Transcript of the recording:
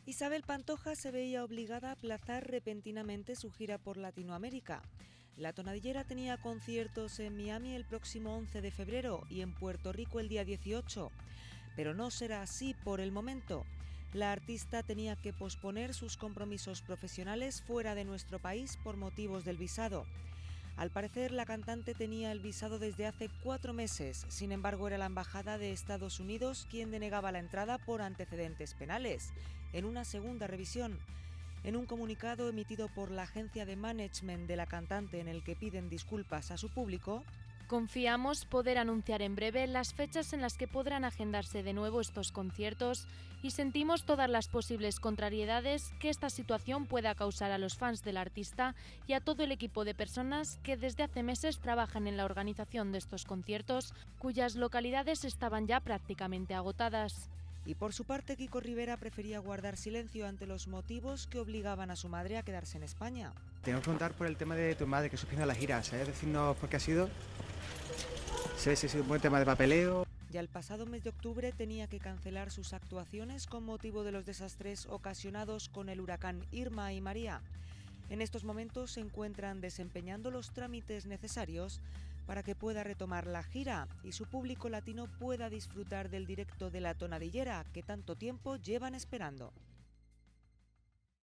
Isabel Pantoja se veía obligada a aplazar repentinamente su gira por Latinoamérica. La tonadillera tenía conciertos en Miami el próximo 11 de febrero y en Puerto Rico el día 18. Pero no será así por el momento. La artista tenía que posponer sus compromisos profesionales fuera de nuestro país por motivos del visado. Al parecer, la cantante tenía el visado desde hace 4 meses. Sin embargo, era la Embajada de Estados Unidos quien denegaba la entrada por antecedentes penales, en una segunda revisión. En un comunicado emitido por la agencia de management de la cantante en el que piden disculpas a su público, confiamos poder anunciar en breve las fechas en las que podrán agendarse de nuevo estos conciertos y sentimos todas las posibles contrariedades que esta situación pueda causar a los fans del artista y a todo el equipo de personas que desde hace meses trabajan en la organización de estos conciertos, cuyas localidades estaban ya prácticamente agotadas. Y por su parte, Kiko Rivera prefería guardar silencio ante los motivos que obligaban a su madre a quedarse en España. Tengo que preguntar por el tema de tu madre que suspende la gira. ¿Sabes decirnos por qué ha sido? ¿Sabes si ha sido un buen tema de papeleo? Ya el pasado mes de octubre tenía que cancelar sus actuaciones con motivo de los desastres ocasionados con el huracán Irma y María. En estos momentos se encuentran desempeñando los trámites necesarios para que pueda retomar la gira y su público latino pueda disfrutar del directo de la tonadillera que tanto tiempo llevan esperando.